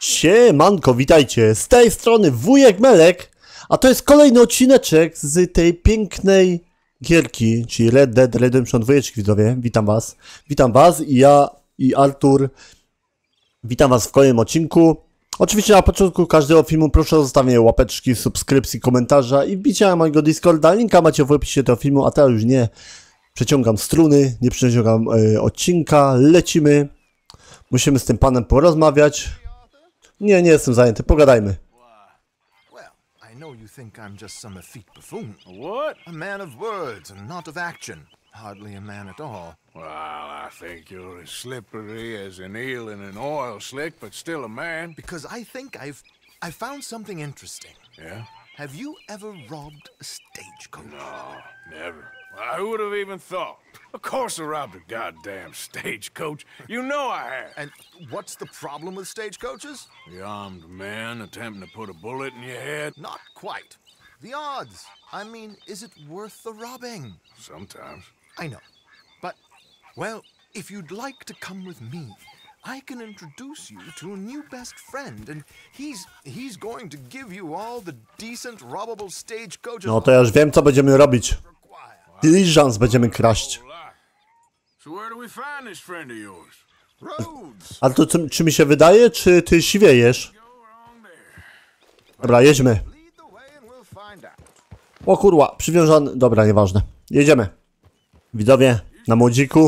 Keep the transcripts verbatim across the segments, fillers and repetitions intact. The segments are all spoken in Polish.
Siemanko, witajcie, z tej strony Wujek Melek, a to jest kolejny odcineczek z tej pięknej gierki, czyli Red Dead Redemption dwa, widzowie. Witam was, witam was i ja i Artur, witam was w kolejnym odcinku. Oczywiście na początku każdego filmu proszę o zostawienie łapeczki, subskrypcji, komentarza i wbicia na mojego Discorda, linka macie w opisie tego filmu, a teraz już nie przeciągam struny, nie przeciągam y, odcinka, lecimy. Musimy z tym panem porozmawiać. Nie, nie jestem zajęty, pogadajmy. Well, I know you think I'm just some effete buffoon. What? A man of words and not of action. Hardly a man at all. Well, I think you're as slippery as an eel in an oil slick, but still a man. Because I think I've... I found something interesting. Yeah? Have you ever robbed a stagecoach? No, never. Well, who would have even thought? Of course I robbed a goddamn stagecoach. You know I have. And what's the problem with stagecoaches? The armed man attempting to put a bullet in your head? Not quite. The odds. I mean, is it worth the robbing? Sometimes. I know. But, well, if you'd like to come with me, I can introduce you to a new best friend, and he's he's going to give you all the decent robbable stagecoaches. No to ja już wiem, co będziemy robić. Diligence będziemy kraść. So where do we find this friend of yours? Roads. Ale to czy, czy mi się wydaje, czy ty siwiejesz? Dobra, jedźmy. Lead the way and we'll find out. O kurwa, przywiązany... Dobra, nieważne. Jedziemy. Widzowie, na młodziku.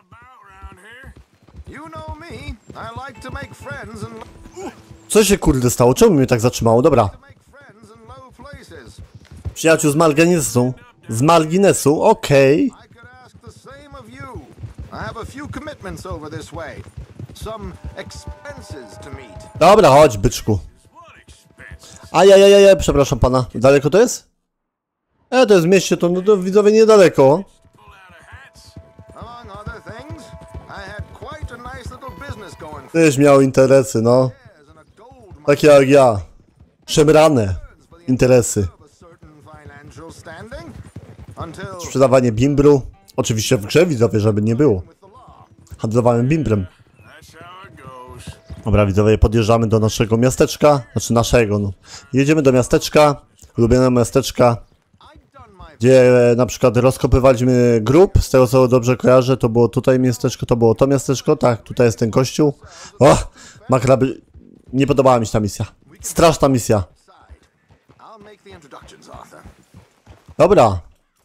You know me. I like to make friends and Co się kurde stało? Czemu mnie tak zatrzymało? Dobra. make friends in low places. Przyjaciół z marginesu. Z marginesu, okej. I could ask the same of you. I have a few commitments over this way. Some expenses to meet. Dobra, chodź, byczku. Ajajajaj, przepraszam pana. Daleko to jest? E, to jest w mieście, to, no, to widzowie niedaleko. Among other things, I had quite a nice little business going for Tyś miał interesy, no. years and a gold mine Takie jak ja. Szemrane interesy. of a certain financial standing until Sprzedawanie bimbru. Oczywiście w grze, widzowie, żeby nie było. with the law. Handlowałem bimbrem. That's how it goes. Dobra, widzowie, podjeżdżamy do naszego miasteczka. Znaczy naszego, no. Jedziemy do miasteczka. Ulubionego miasteczka. I'd done my Gdzie e, na przykład rozkopywaliśmy grób. Z tego co dobrze kojarzę, to było tutaj miasteczko, to było to miasteczko. Tak, tutaj jest ten kościół. O! Makraby... Nie podobała mi się ta misja. Straszna misja. side. I'll make the introductions, Arthur. Dobra.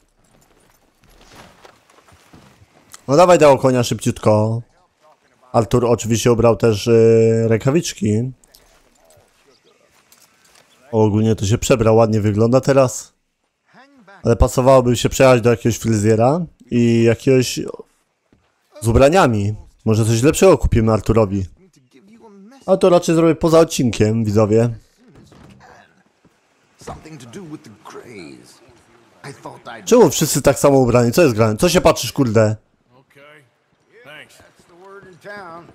No dawaj tego konia szybciutko. Artur oczywiście ubrał też yy, rękawiczki. Ogólnie to się przebrał, ładnie wygląda teraz. Hang back Ale pasowałoby się przejechać do jakiegoś fryzjera i jakiegoś z ubraniami. Może coś lepszego kupimy Arturowi. to give you a message. A to raczej zrobię poza odcinkiem, widzowie. Something to do with the Greys. I thought I'd Czemu wszyscy tak samo ubrani? Co jest grane? Co się patrzysz, kurde? Okay. Thanks. That's the word in town.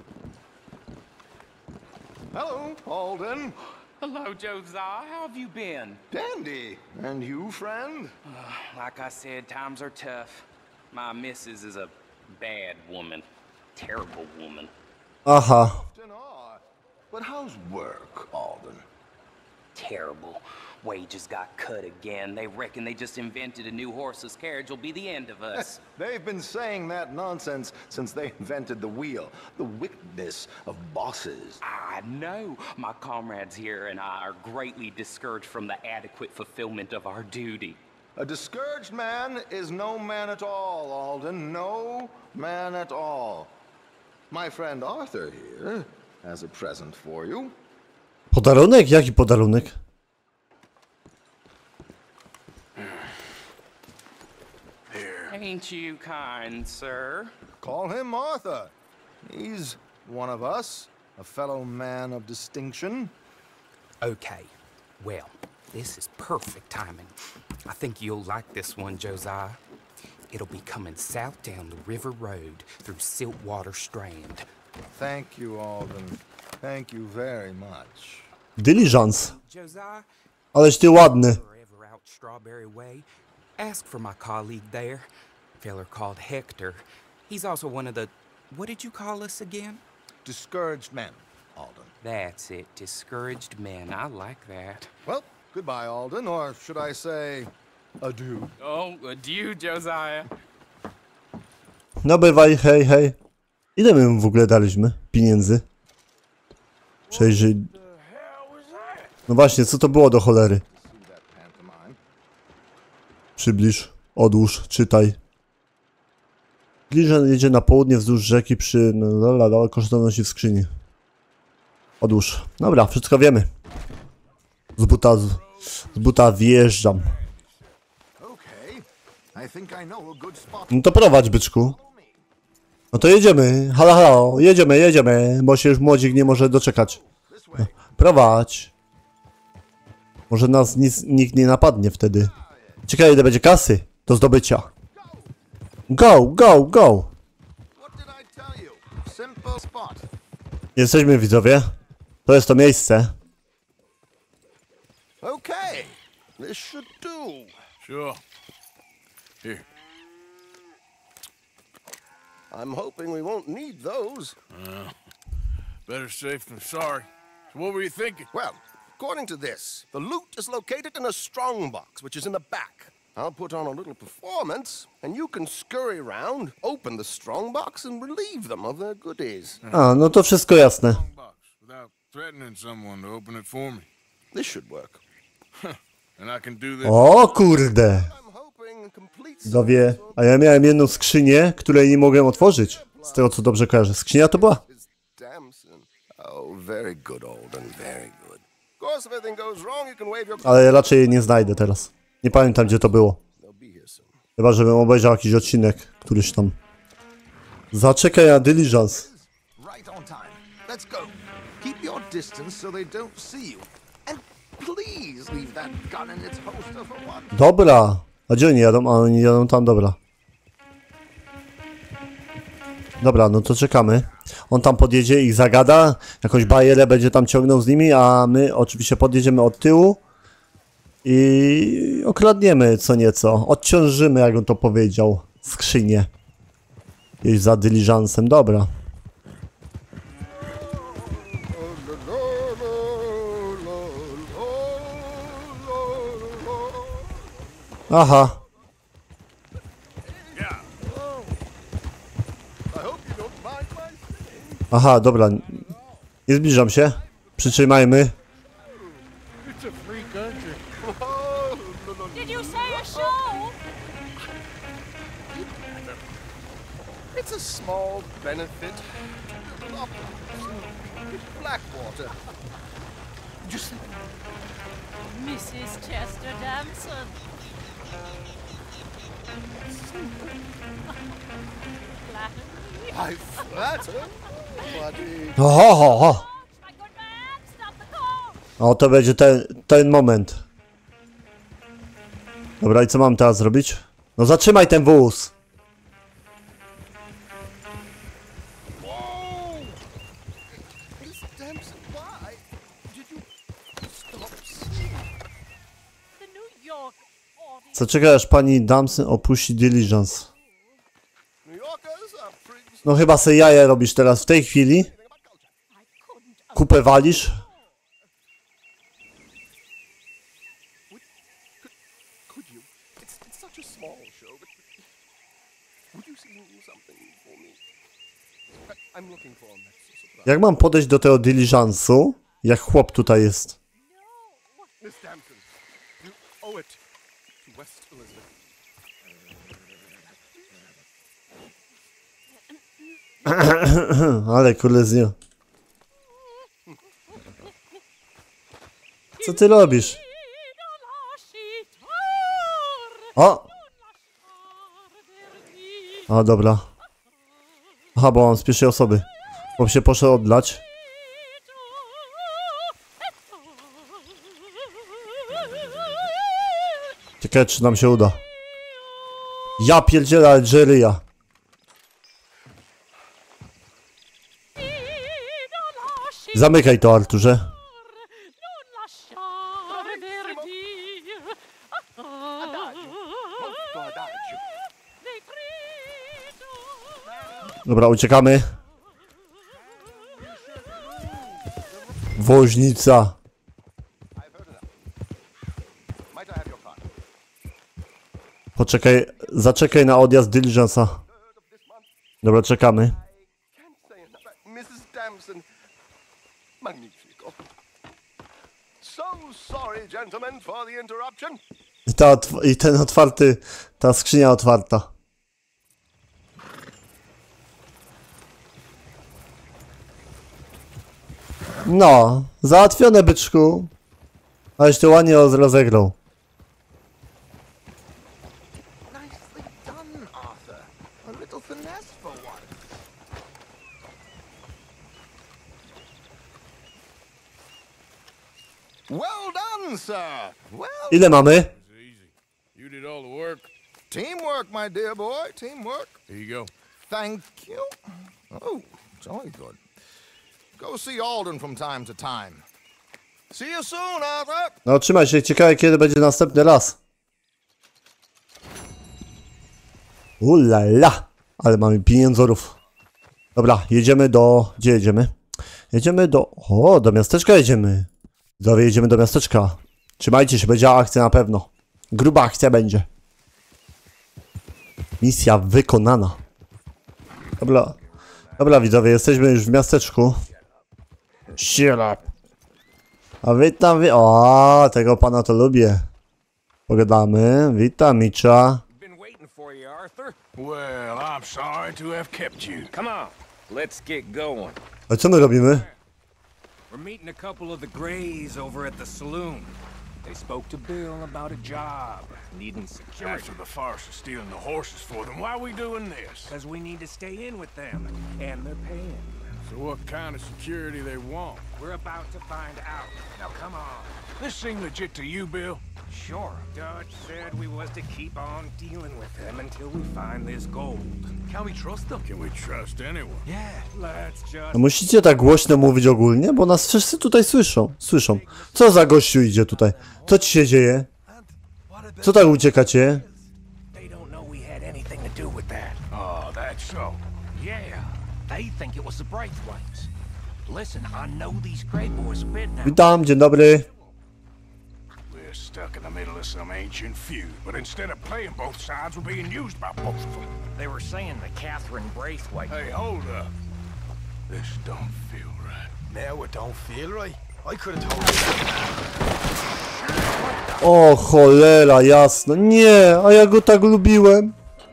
Hello, Alden. Hello, Josiah. How have you been? Dandy. And you, friend? Like I said, times are tough. My missus is a bad woman. Terrible woman. Aha. Often are. But how's work, Alden? Terrible. Wages got cut again. They reckon they just invented a new horseless carriage will be the end of us. They've been saying that nonsense since they invented the wheel. The wickedness of bosses. I know. My comrades here and I are greatly discouraged from the adequate fulfillment of our duty. A discouraged man is no man at all, Alden. No man at all. My friend Arthur here has a present for you. Podarunek? Jaki podarunek? Ain't you kind, sir? Call him Arthur. He's one of us, a fellow man of distinction. Okay. Well, this is perfect timing. I think you'll like this one, Josiah. It'll be coming south down the river road through Siltwater Strand. Thank you, Alden. Thank you very much. Diligence. Josiah, Aleś ty ładny. forever out Strawberry Way, ask for my colleague there, feller called Hector. He's also one of the... What did you call us again? Discouraged men. Alden. That's it. Discouraged men. I like that. Well, goodbye, Alden, or should I say, adieu. Oh, adieu, Josiah. No bywaj, hej, hej. Ile my mu w ogóle daliśmy pieniędzy? Przejrzyj. No właśnie, co to było do cholery? Przybliż, odłóż, czytaj. Bliżej jedzie na południe wzdłuż rzeki przy... No, la, la, kosztowności w skrzyni. Odłóż. Dobra, wszystko wiemy. Z buta, z, z buta wjeżdżam. Okay. I think I know a good spot. No to prowadź, byczku. No to jedziemy. Halo, halo. Jedziemy, jedziemy. Bo się już młodzik nie może doczekać. No, prowadź. Może nas nic, nikt nie napadnie wtedy. Ciekawe, ile będzie kasy do zdobycia. Go, go, go. What did I tell you? Simple spot. Jesteśmy, widzowie. To jest to miejsce. Okay. This should do. Sure. Here. I'm hoping we won't need those. Better safe than sorry. So what were you thinking? Well, according to this, the loot is located in a strongbox, which is in the back. I'll put on a little performance, and you can scurry around, open the strongbox, and relieve them of their goodies. A, no to wszystko jasne. Box without threatening someone to open it for me. This should work. And I can do this. O kurde. I'm hoping complete Widzowie, a ja miałem jedną skrzynię, której nie mogłem otworzyć. Z tego, co dobrze kojarzę. Skrzynia to była? is Damson. Oh, very good, Alden, very good. Of course, if anything goes wrong, you can wave your... Ale raczej jej nie znajdę teraz. Nie pamiętam, gdzie to było. They'll be here soon. Chyba, żebym obejrzał jakiś odcinek, któryś tam. Zaczekaj na Diligence. Right on time. Let's go. Keep your distance so they don't see you. And please leave that gun in its holster for one. Dobra. A gdzie oni jadą? A oni jadą tam, dobra. Dobra, no to czekamy. On tam podjedzie, ich zagada. Jakąś bajerę będzie tam ciągnął z nimi, a my oczywiście podjedziemy od tyłu. I okradniemy co nieco. Odciążymy, jak on to powiedział, skrzynię. Jeźdź za dyliżansem, dobra. Aha. Aha, dobra. Nie zbliżam się. Przytrzymajmy. Did you say a show? It's a small benefit. Blackwater. Just Missus Chester Damson. Flatter me. I flatter. Buddy. Oho, ho, ho. My good man, stop the car. O, to będzie ten, ten moment. Dobra, i co mam teraz zrobić? No zatrzymaj ten wóz. Whoa! Miss Damson, why did you stop singing? The New York audience. Co czeka, aż pani Damson opuści Diligence? New Yorkers are pretty No chyba se jaja robisz teraz w tej chwili. I couldn't. Kupę walisz. Could you? It's, it's such a small show, but would you sing something for me? I, I'm looking for a mezzo soprano. Jak mam podejść do tego Diligence'u? Jak chłop tutaj jest. Miss Damson, you owe it to West Elizabeth. Ale kolezja. Co ty robisz? O! A, dobra. Aha, bo mam z pierwszej osoby. Bo się poszedł odlać. Ciekawe, czy nam się uda. Ja pierdzielę Algeria. Zamykaj to, Arturze. Dobra, uciekamy. Woźnica. Poczekaj, zaczekaj na odjazd Diligence'a. Dobra, czekamy. missus Damson. Magnifico. So sorry, gentlemen, for the interruption. I, ta, otw- I ten otwarty, ta skrzynia otwarta. No, załatwione, byczku. Aleś to ładnie roz- rozegrał. Nicely done, Arthur. A little finesse for once. Well done, sir. Well, Ile mamy? Easy. You did all the work. teamwork, my dear boy. Teamwork. Here you go. Thank you. Oh, jolly good. Go see Alden from time to time. See you soon, Arthur. No, trzymaj się, ciekawe kiedy będzie następny raz. Ulala, ale mamy pieniądzorów. Dobra, jedziemy do... Gdzie jedziemy? Jedziemy do... O, do miasteczka jedziemy. Dobra, jedziemy do miasteczka. Trzymajcie się, będzie akcja na pewno. Gruba akcja będzie. Misja wykonana. Dobra, dobra widzowie, jesteśmy już w miasteczku. Shut up. A witam, wi... O, tego pana to lubię. Pogadamy. Witam, Micza. Been waiting for you, Arthur. Well, I'm sorry to have kept you. Come on, let's get going. A co my robimy? We're meeting a couple of the Greys over at the saloon. They spoke to Bill about a job, needing security. After the farce of stealing the horses for them, why are we doing this? Because we need to stay in with them, and they're paying. So what kind of security they want? We're about to find out. Now come on. This seem legit to you, Bill? Sure. Dutch said we was to keep on dealing with them until we find this gold. Can we trust them? Can we trust anyone? Yeah, let's just... No musicie tak głośno mówić ogólnie, bo nas wszyscy tutaj słyszą. Słyszą. Co za gościu idzie tutaj? Co ci się dzieje? Co tak uciekacie? They don't know we had anything to do with that. Oh, that's so. Yeah, they think it was the Braithwaites. Listen, I know these Grey boys a bit now. Witam, dzień dobry. We're stuck in the middle of some ancient feud, but instead of playing both sides, we're being used by both of them. They were saying that Catherine Braithwaite... Hey, hold up. This don't feel right. Now it don't feel right. I could have told you. O cholera, jasno. Nie, a ja go tak lubiłem.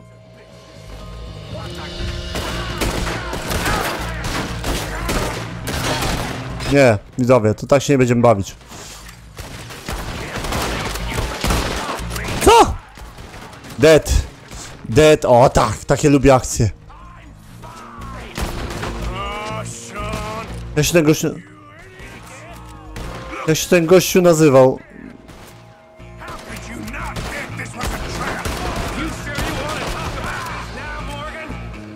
Nie, widzowie, to tak się nie będziemy bawić. Co? Dead. Dead, o tak, takie lubię akcje. Jak się ten gościu... Jak się ten gościu nazywał? How could you not think this was a trap? You sure you want to talk about this now, Morgan?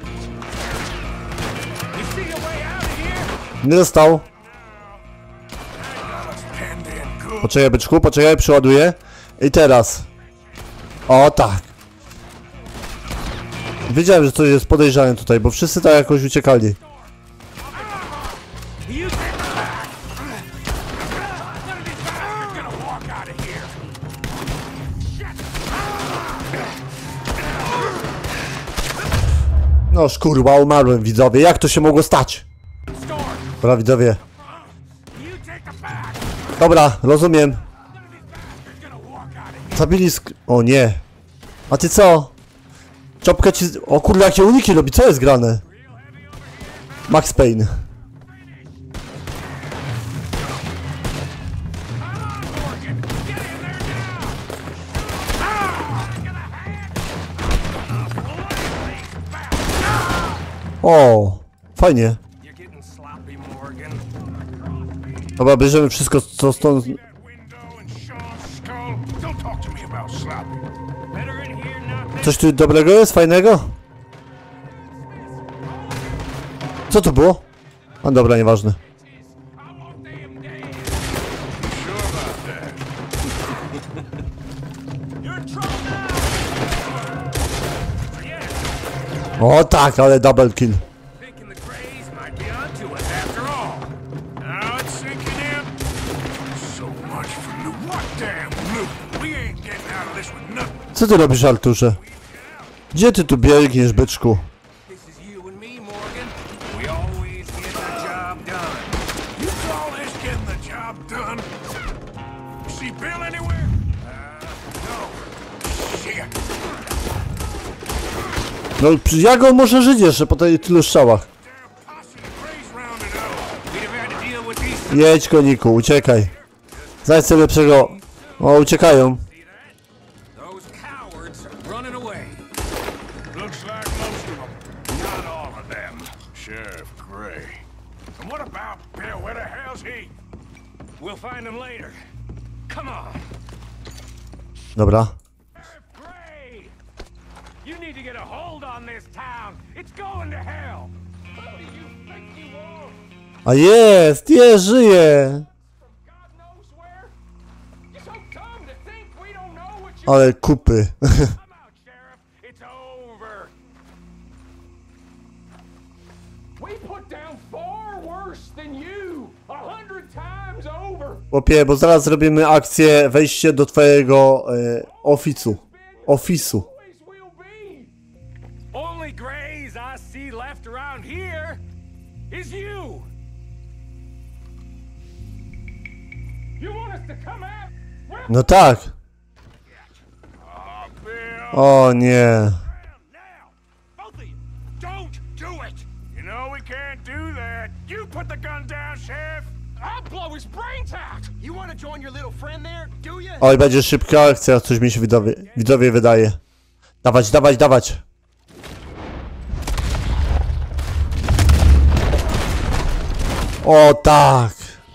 You see a way out of here? Nie dostał. Penned in good. Poczekaj, byczku, poczekaj, przyładuję. I teraz. O tak. Wiedziałem, że coś jest podejrzane tutaj, bo wszyscy tak jakoś uciekali. You take it back! None of these guys are gonna walk out of here. No szkurwa, umarłem, widzowie. Jak to się mogło stać? Dobra, widzowie. You take the back. Dobra, rozumiem. None of these bastards gonna walk out of here. Zabili sk... O nie. A ty co? Czopka ci... O kurde, jakie uniki robi, co jest grane? Max Payne. O, fajnie. You're getting sloppy, Morgan. Dobra, bierzemy wszystko, co stąd... That window and Sean's skull. Don't talk to me about sloppy. Better in here, not Coś tu dobrego jest, fajnego? Co to było? A dobra, nieważne. O tak, ale double kill. thinking the Greys might be onto us after all. Now it's sinking Co ty robisz, Arturze? Gdzie ty tu biegniesz, byczku? This is you and me, Morgan. We always get the job done. You call this getting the job done? See Bill anywhere? Uh, no. Shit. No jak on może żyć jeszcze po tej tylu strzałach? Damn posse of Grays rounded up. We'd have had to deal with these. Jedź, koniku, uciekaj. Znajdź sobie lepszego... O, uciekają. Those cowards are running away. Looks like most of them. Not all of them. Sheriff Gray. And what about Bill? Where the hell's he? We'll find them later. Come on. Dobra. Sheriff Gray! You need to get a hold on this town. It's going to hell. Who do you think you are? A jest, jest, żyje. God knows where? You're so dumb to think we don't know what you... Ale kupy. Come out, Sheriff. It's over. We put down far worse than you. A hundred times over. Chłopie, bo zaraz zrobimy akcję wejście do twojego e, ofisu. Ofisu. Always will be. Only Grays I see left around here is you. You want us to come out? Well, No tak. Oh, Bill. O nie. Now. Both of you. Don't do it. You know we can't do that. You put the gun down, Sheriff. I'll blow his brains out. You want to join your little friend there, do you? Oj, będzie szybka akcja, coś mi się widzowie, widzowie wydaje. Dawać, dawać, dawać. O tak.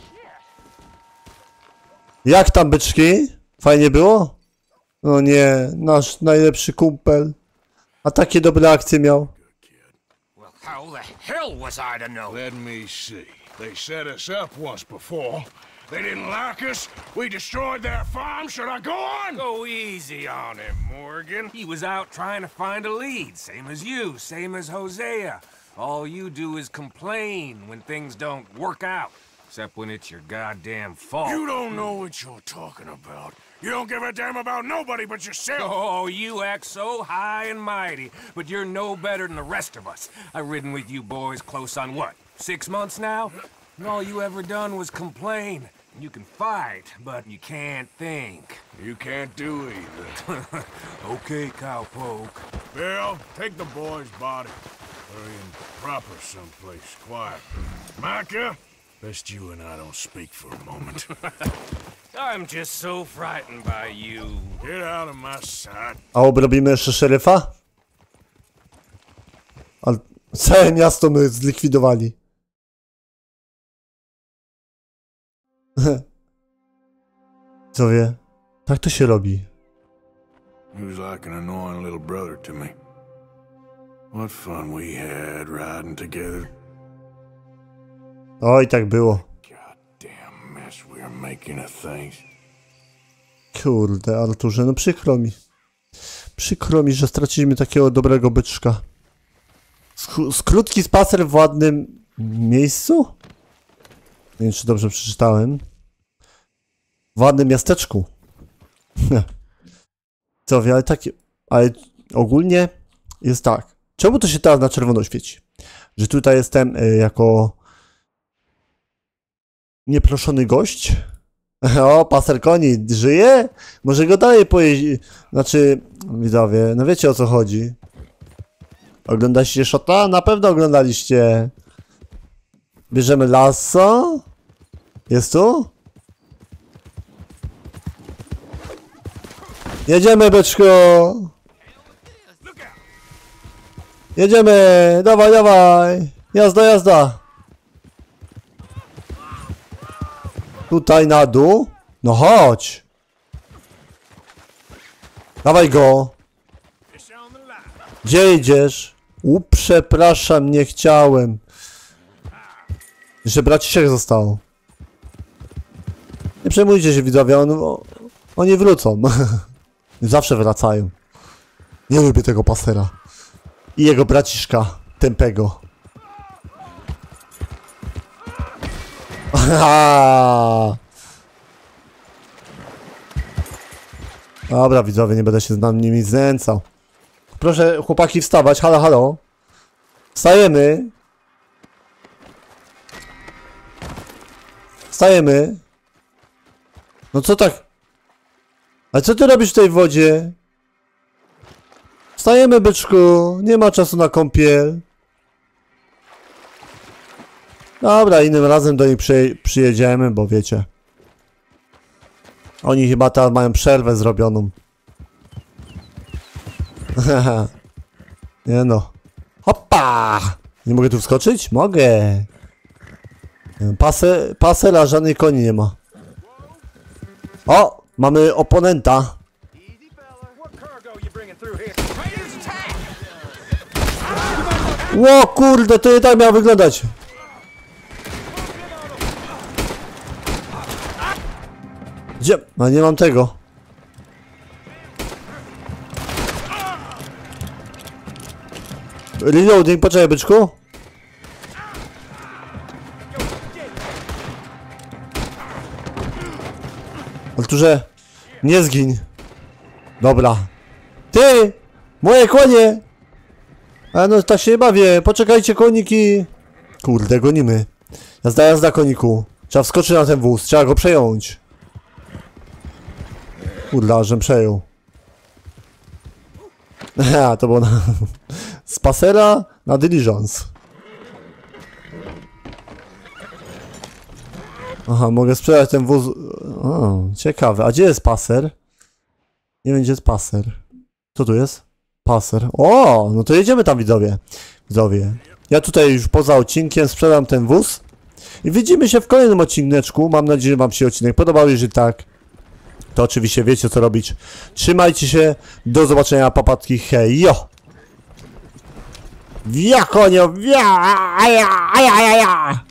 Jak tam, byczki? Fajnie było? No nie, nasz najlepszy kumpel. A takie dobre akcje miał. Well, how the hell was I to know? Let me see. They set us up once before. They didn't like us. We destroyed their farm. Should I go on? Go easy on him, Morgan. He was out trying to find a lead, same as you, same as Hosea. All you do is complain when things don't work out, except when it's your goddamn fault. You don't know what you're talking about. You don't give a damn about nobody but yourself. Oh, you act so high and mighty, but you're no better than the rest of us. I've ridden with you boys close on what, six months now? And all you ever done was complain. You can fight, but you can't think. You can't do either. Okay, cowpoke. Bill, take the boy's body. Put her in proper someplace quiet. Micah, best you and I don't speak for a moment. I'm just so frightened by you. Get out of my sight. A obrobimy jeszcze szeryfa? Ale całe miasto my zlikwidowali. Co wie? Tak to się robi. He was like an annoying little brother to me. What fun we had riding together. Oj, tak było. Goddamn mess we are making of things. Kurde, Arturze, no przykro mi. Przykro mi, że straciliśmy takiego dobrego byczka. Sk- skrótki spacer w ładnym miejscu? Nie wiem, czy dobrze przeczytałem. W ładnym miasteczku. Co wie, ale takie... Ale ogólnie jest tak. Czemu to się teraz na czerwono świeci? Że tutaj jestem y, jako... nieproszony gość? O, paser koni, żyje? Może go dalej pojeździ... Znaczy, widzowie, no wiecie o co chodzi. Oglądaliście Shota? Na pewno oglądaliście. Bierzemy lasso. Jest tu? Jedziemy, beczko! Jedziemy! Dawaj, dawaj! Jazda, jazda! Tutaj na dół? No chodź! Dawaj go! Gdzie idziesz? U, przepraszam, nie chciałem. Jeszcze braciszek zostało. Nie przejmujcie się, widzowie, on, oni wrócą. Zawsze wracają. Nie lubię tego pasera. I jego braciszka, tępego. Dobra, widzowie, nie będę się z nimi znęcał. Proszę, chłopaki, wstawać. Halo, halo. Wstajemy. Wstajemy. No co tak? A co ty robisz w tej wodzie? Wstajemy, byczku. Nie ma czasu na kąpiel. Dobra, innym razem do nich przy, przyjedziemy, bo wiecie. Oni chyba teraz mają przerwę zrobioną. Nie no. Hoppa! Nie mogę tu wskoczyć? Mogę. Pase, pasera, żadnej koni nie ma. O! Mamy oponenta. Ło kurde, to nie tak miało wyglądać. Gdzie? No nie mam tego. Reloading, poczekaj, byczku. Arturze, nie zgiń. Dobra. Ty! Moje konie! A no tak się nie bawię. Poczekajcie, koniki. Kurde, gonimy. Jazda, jazda, koniku. Trzeba wskoczyć na ten wóz. Trzeba go przejąć. Kurde, żem przejął. Ha, to było na... z pasera na diligence. Aha, mogę sprzedać ten wóz... O, ciekawe. A gdzie jest paser? Nie wiem, gdzie jest paser. Co tu jest? Paser. O, no to jedziemy tam, widzowie. Widzowie. Ja tutaj już poza odcinkiem sprzedam ten wóz. I widzimy się w kolejnym odcineczku. Mam nadzieję, że wam się odcinek podobał. Jeżeli tak, to oczywiście wiecie, co robić. Trzymajcie się. Do zobaczenia, papatki. Hej, jo! Wia, konio! Wia! Aja, aja, aja, aja.